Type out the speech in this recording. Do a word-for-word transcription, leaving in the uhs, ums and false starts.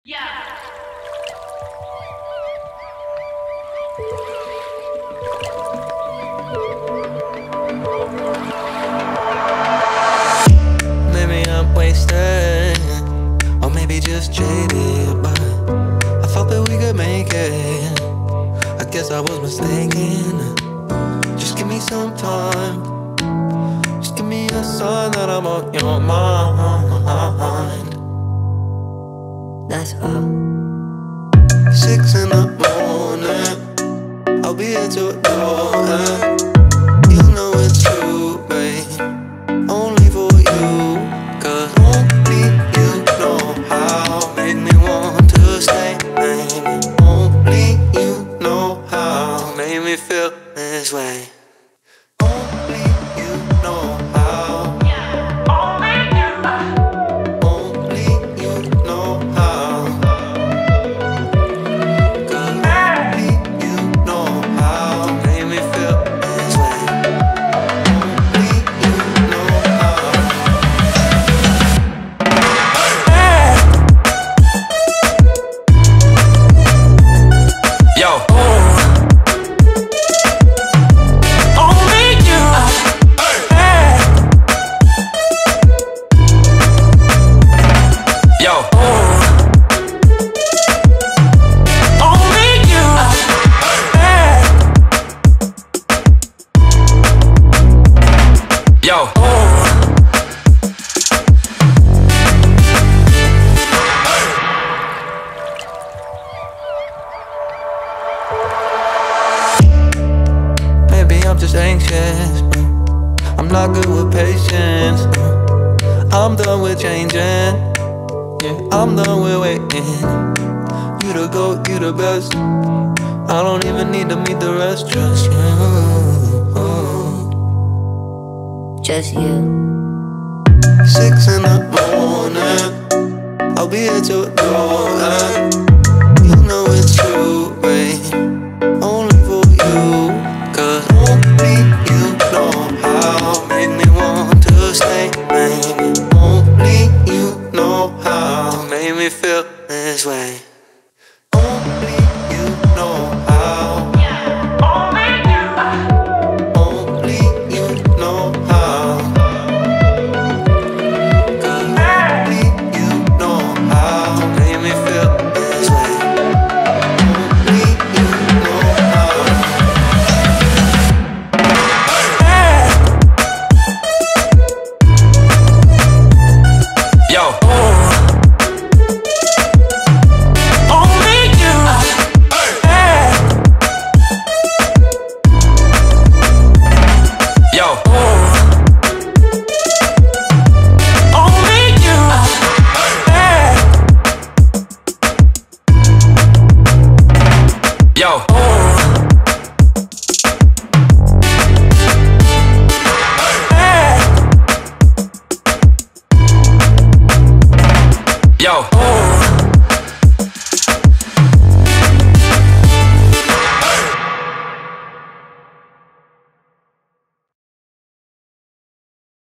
Yeah. Maybe I'm wasted, or maybe just jaded, but I thought that we could make it. I guess I was mistaken. Just give me some time. Just give me a sign that I'm on your mind. That's all. Six in the morning, I'll be here till it end. You know it's true, babe, only for you. Cause only you know how. Make me want to stay, baby. Only you know how. Make me feel this way. Only you know how. Only you know how. Cause only you know how. Make me feel this way. Only you know how. Yo. Only you. Yo. Only you. Yo. Maybe I'm just anxious. I'm not good with patience. I'm done with changing. Yeah, I'm done with waiting. You the GOAT, you the best. I don't even need to meet the rest. Just you. Just you. Six in the morning, I'll be here till it end. You know it's true, babe, only for you. Cause only you know how. Make me want to stay, baby. Only you know how. Make me feel this way.